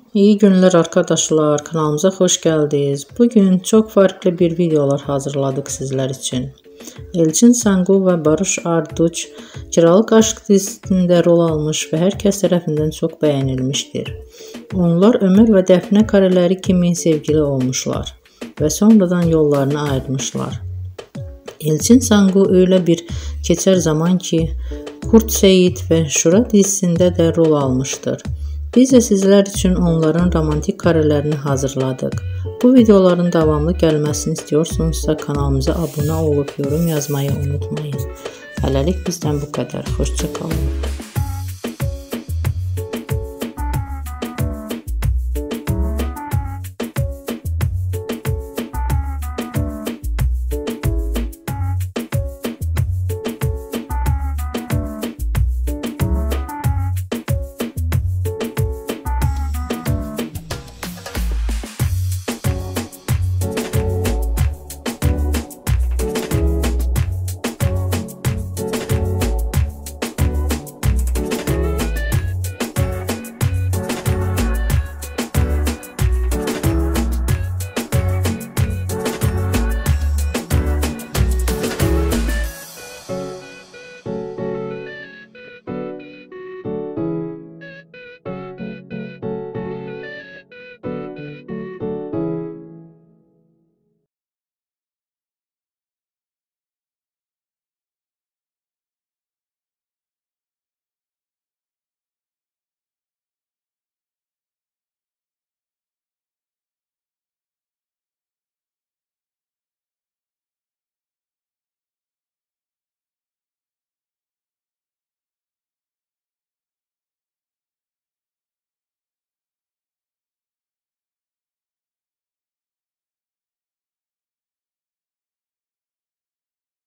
İyi günler arkadaşlar, kanalımıza hoş geldiniz. Bugün çok farklı bir videolar hazırladık sizler için. Elçin Sangu ve Barış Arduç Kiralık Aşk dizisinde rol almış ve herkes tarafından çok beğenilmiştir. Onlar Ömer ve Defne kareleri kimi sevgili olmuşlar ve sonradan yollarını ayırmışlar. Elçin Sangu öyle bir geçer zaman ki Kurt Seyit ve Şura dizisinde de rol almıştır. Biz de sizler için onların romantik karelerini hazırladık. Bu videoların devamlı gelmesini istiyorsunuzsa kanalımıza abone olup yorum yazmayı unutmayın. Hələlik bizden bu kadar. Hoşça kalın.